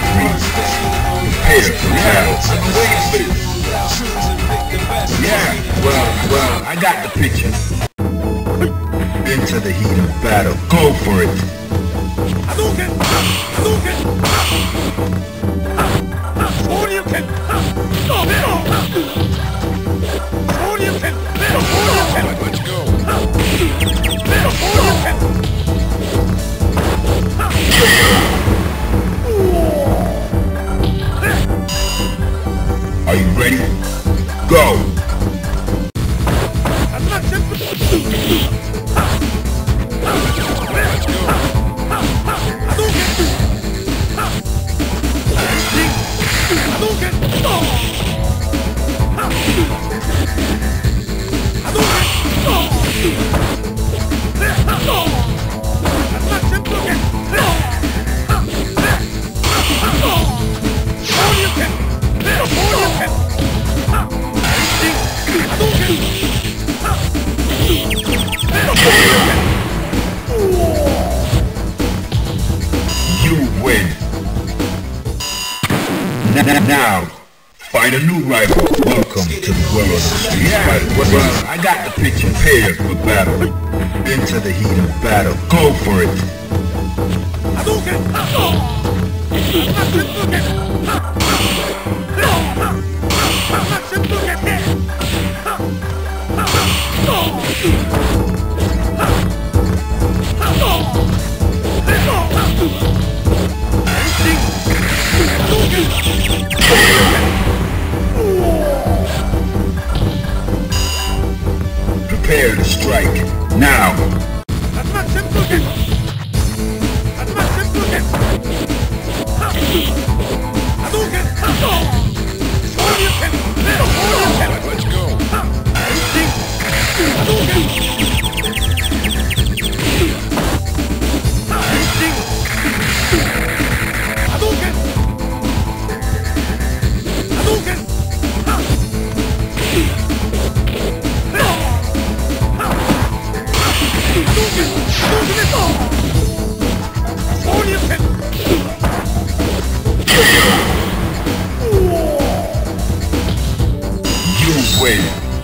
three. Prepare for battle. I've been waiting for this. Yeah, well, I got the picture. Into the heat of battle. Go for it. Hadouken! Hadouken! Shoryuken! Shoryuken! Shoryuken! Let's go! Shoryuken! Are you ready? Go! Now, find a new rival. Welcome to the world of Street Fighter. Well, I got the picture. Prepare for battle. Into the heat of battle. Go for it. Prepare to strike. Now! Let's go! You win.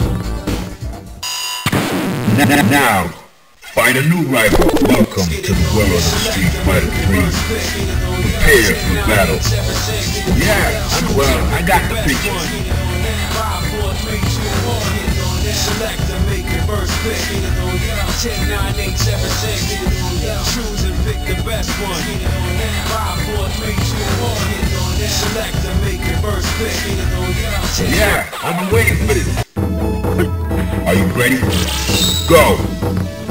Now, find a new rival. Welcome to the world of Street Fighter 3. Prepare for battle. Yeah, well, I got the picture. Select and make your first pick. 10, 9, 8, 7, 6. Choose and pick the best one. 5, 4, 3, 2, 1. Select and make your first pick. Yeah, I've been waiting for this. Are you ready? Go!